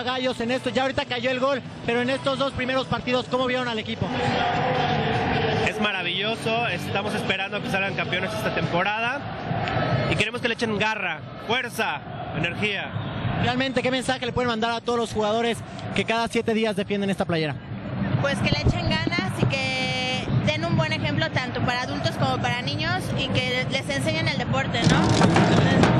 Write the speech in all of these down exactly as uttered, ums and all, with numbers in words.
Gallos en esto? Ya ahorita cayó el gol, pero en estos dos primeros partidos, ¿cómo vieron al equipo? Es maravilloso, estamos esperando que salgan campeones esta temporada y queremos que le echen garra, fuerza, energía. Realmente, ¿qué mensaje le pueden mandar a todos los jugadores que cada siete días defienden esta playera? Pues que le echen ganas y que den un buen ejemplo tanto para adultos como para niños y que les enseñen el deporte, ¿no?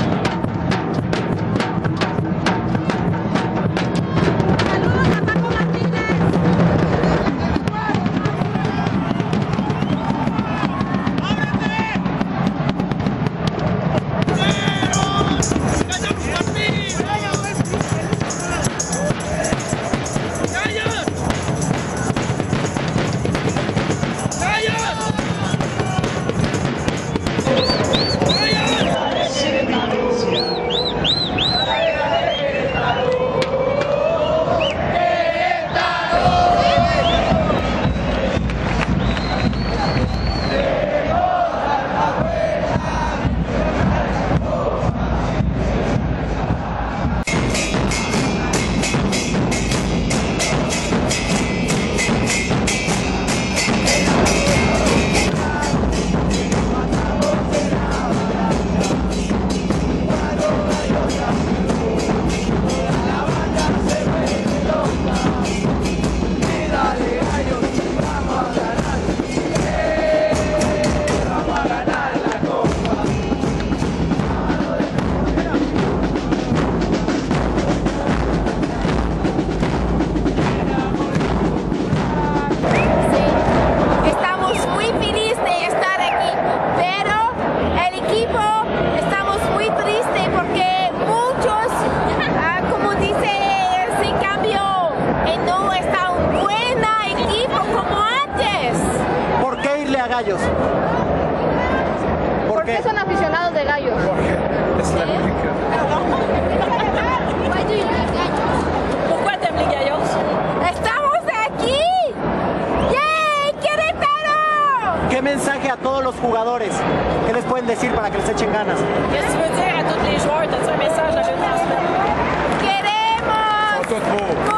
Gallos. ¿Por, ¿Por qué son aficionados de Gallos? Porque es la única. ¿Por qué t'aimes Gallos? ¡Estamos aquí! ¡Yay! ¡Querétaro! ¿Qué mensaje a todos los jugadores? ¿Qué les pueden decir para que les echen ganas? Qu'est-ce que tu veux dire à tous les joueurs? T'as-tu un message à leur transmettre? ¡Queremos!